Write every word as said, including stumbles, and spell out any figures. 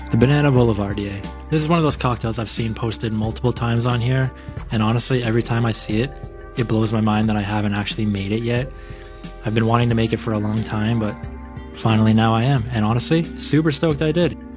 The Banana Boulevardier. This is one of those cocktails I've seen posted multiple times on here, and honestly, every time I see it, it blows my mind that I haven't actually made it yet. I've been wanting to make it for a long time, but finally now I am, and honestly, super stoked I did.